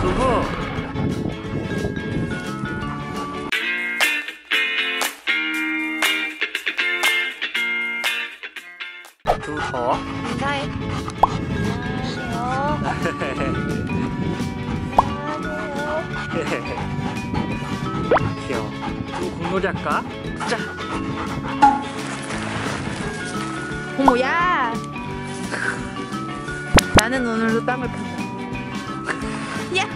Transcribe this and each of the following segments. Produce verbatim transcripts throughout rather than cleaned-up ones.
두부. 두부 더. 인사해. 귀여워. 두부 공놀이 할까? 자. 어머야. 나는 오늘도 땅을 판다. 야.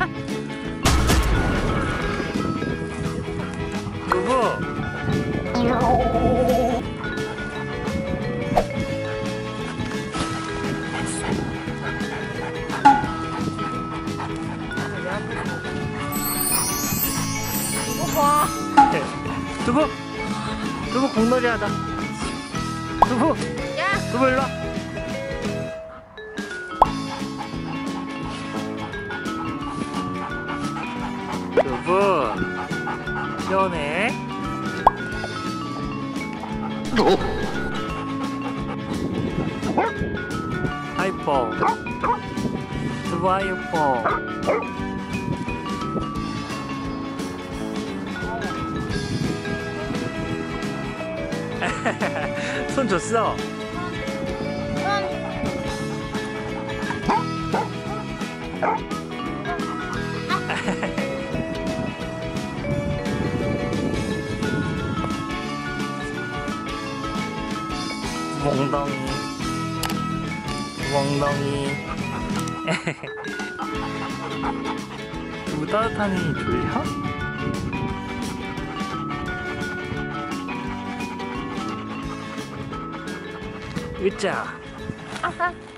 두부. 와. 두부. 두부 공놀이 하자. 두부. 야. 두부 일로 와. 두부. 시원해. 하이퍼. 두부 하이퍼. 손 줬어. 멍덩이 멍덩이. 누구 따뜻하니 졸려? 으짜. 아하.